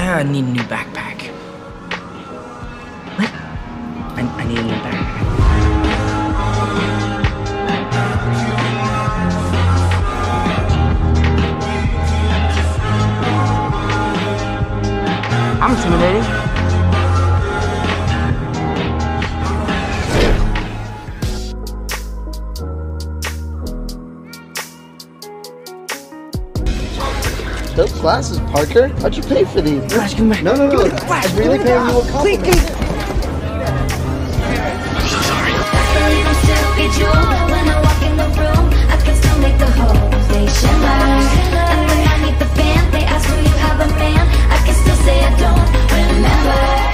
I need a new backpack. What? I need a new backpack. I'm intimidated. Dope glasses, Parker. How'd you pay for these? Flash, come back. No. Flash, I'm really paying you a compliment. When I walk in the room, I can still make the whole place shimmer. And when I meet the band, they ask will you have a man. I can still say I don't remember.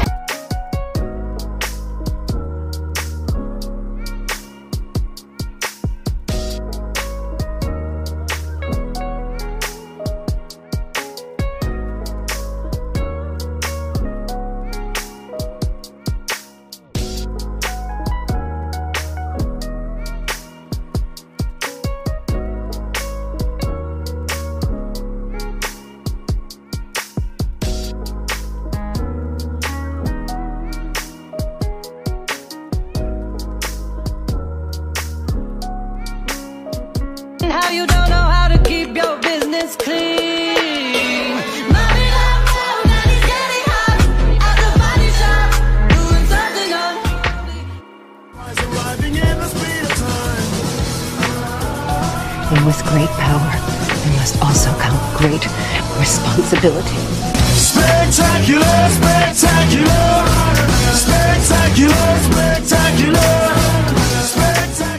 How you don't know how to keep your business clean. Mommy, love, now he's getting hot at the body shop, doing something unholy. And with great power, there must also come great responsibility. Spectacular, spectacular, spectacular, spectacular, spectacular.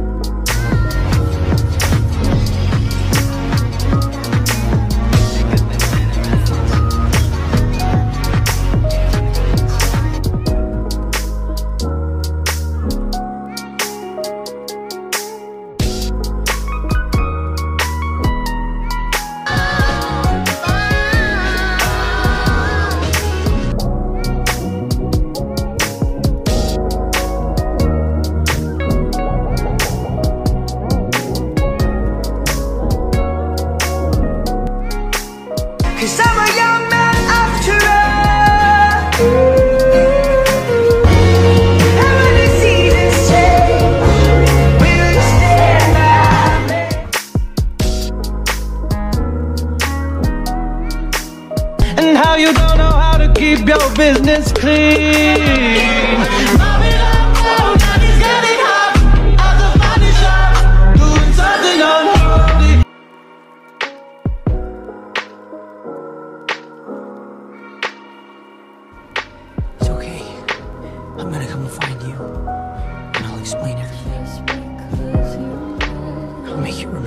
Cause I'm a young man after all. And when I see this change, will you stand by me? And how you don't know how to keep your business clean. Mommy, love, now he's getting hot at the body shop, doing something unholy. It's okay. I'm gonna come find you. And I'll explain everything. I'll make you remember.